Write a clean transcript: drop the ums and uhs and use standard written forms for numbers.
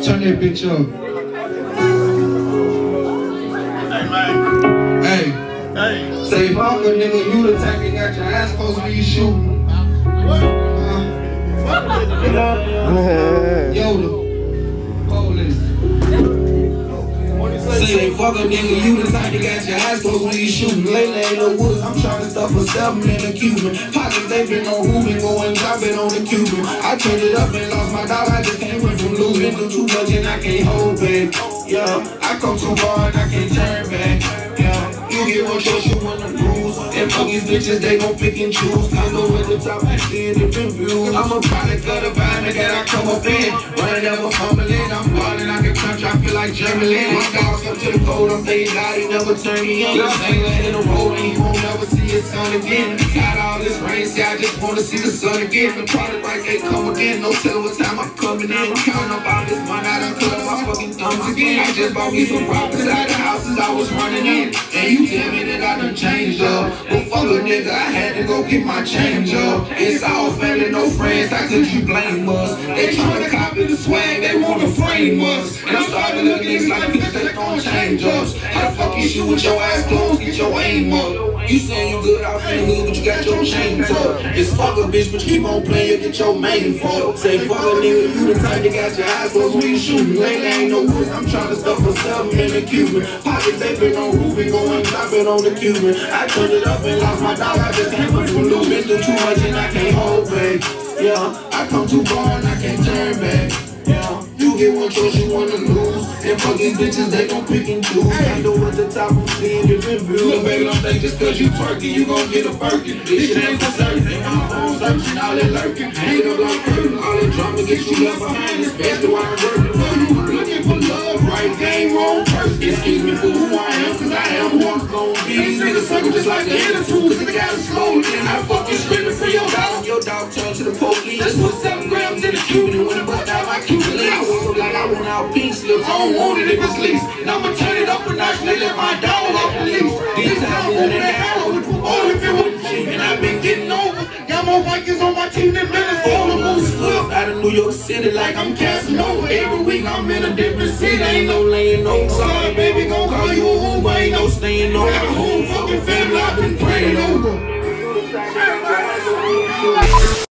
Turn that bitch up. Hey, say fuck a nigga, you the type that got your ass close when you shooting. Yoda, police. Say fuck a nigga, you the type that got your ass close when you shooting. Lately ain't no woods, I'm trying to stuff a 7 in a Cuban. Pockets they been on Ruben, going dropping on the Cuban. I turned it up and lost my dog, I just came from losing. Do too much and I can't hold back. Yeah, I come too far and I can't turn back. Yeah, you get one choice, you wanna lose. And fuck these bitches, they gon' pick and choose. I go at the top, I see a different view. I'm a product of the environment that I come up in. Running never fumbling, I'm ballin' like a country, I feel like Germany. My dogs up to the cold, I'm thank God he never turned me on. This angler in the road and he won't never see his son again. Got all this rain, see I just wanna see the sun again. The product right can't come again, no telling what time I'm coming in. Counting up all this money, I done cut up my fucking thumbs again. I just bought me some properties out the houses I was running in. And you tell me that I done changed up. But fuck a nigga, I had to go get my change up. It's all family, no friends, how could you blame us? They tryna copy the swag, they wanna frame us. And I'm starting to look niggas like bitch, they throwing change ups. How the fuck you shoot with your ass closed, get your aim up? You saying you good out in the hood, but you got your chains up. It's fuck a bitch, but you keep on playing, you get your main fuck. Say fuck a nigga, you the type that got your eyes closed when you shooting. Lately ain't no woods, I'm trying to stuff a 7 in a Cuban. Pockets they been on Ruben, going dropping on the Cuban. I turned it up and lost my dog, I just came from losing. Been through too much and I can't hold back. Yeah, I come too far and I can't turn back. Yeah, you get one choice, you wanna lose. And fuck these bitches, they gon' pick and choose. I know at the top, I'm seeing different views. Look, baby, don't think just cause you twerking, you gon' get a Birkin. This shit ain't for certain. My phone searching, all that lurking. Hang up like curtain, all that drama get you left behind. Especially while I'm working. Looking for love, right game, wrong person. Excuse me for who I am, cause I am who I'm gon' be. These niggas circle just like the attitude, cause it got us slowly. And I fucking screaming for your dog turned to the police. Just put 7 grams in the Cuban and when it bust out my Cuban links. I woke up like I want out pink slips, I don't want it if it's least. And I'ma turn it up a notch and they let my dog off the leash. These times when they got I would put all if it was cheap. And I've been getting over. Got more Vikings on my team than Minnesota. Swift out of New York City like I'm Casanova. Every week I'm in a different city, ain't no laying over. Sorry baby, gon' call you a Uber, ain't no staying over. Got a whole fucking family I've been praying over.